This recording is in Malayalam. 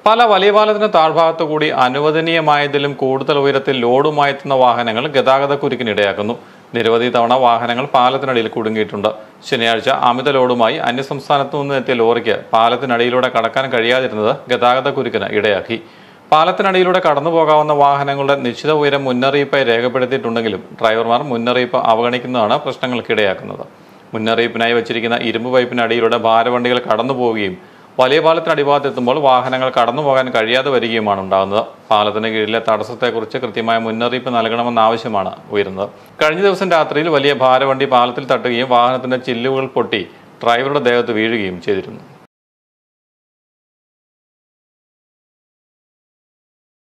പല വലിയ പാലത്തിന് താഴ്ഭാഗത്തു കൂടി അനുവദനീയമായതിലും കൂടുതൽ ഉയരത്തിൽ ലോഡുമായി എത്തുന്ന വാഹനങ്ങൾ ഗതാഗതക്കുരുക്കിനിടയാക്കുന്നു. നിരവധി തവണ വാഹനങ്ങൾ പാലത്തിനടിയിൽ കുടുങ്ങിയിട്ടുണ്ട്. ശനിയാഴ്ച അമിത ലോഡുമായി അന്യസംസ്ഥാനത്തു നിന്ന് എത്തിയ ലോറിക്ക് പാലത്തിനടിയിലൂടെ കടക്കാൻ കഴിയാതിരുന്നത് ഗതാഗതക്കുരുക്കിന് ഇടയാക്കി. പാലത്തിനടിയിലൂടെ കടന്നുപോകാവുന്ന വാഹനങ്ങളുടെ നിശ്ചിത ഉയരം മുന്നറിയിപ്പായി രേഖപ്പെടുത്തിയിട്ടുണ്ടെങ്കിലും ഡ്രൈവർമാർ മുന്നറിയിപ്പ് അവഗണിക്കുന്നതാണ് പ്രശ്നങ്ങൾക്കിടയാക്കുന്നത്. മുന്നറിയിപ്പിനായി വച്ചിരിക്കുന്ന ഇരുമ്പ് പൈപ്പിനടിയിലൂടെ ഭാരവണ്ടികൾ കടന്നുപോവുകയും വലിയ പാലത്തിന് അടിഭാഗത്തെത്തുമ്പോൾ വാഹനങ്ങൾ കടന്നുപോകാൻ കഴിയാതെ വരികയുമാണ് ഉണ്ടാകുന്നത്. പാലത്തിന് കീഴിലെ തടസ്സത്തെക്കുറിച്ച് കൃത്യമായ മുന്നറിയിപ്പ് നൽകണമെന്ന ആവശ്യമാണ് ഉയരുന്നത്. കഴിഞ്ഞ ദിവസം രാത്രിയിൽ വലിയ ഭാരവണ്ടി പാലത്തിൽ തട്ടുകയും വാഹനത്തിന്റെ ചില്ലുകൾ പൊട്ടി ഡ്രൈവറുടെ ദേഹത്ത് വീഴുകയും ചെയ്തിരുന്നു.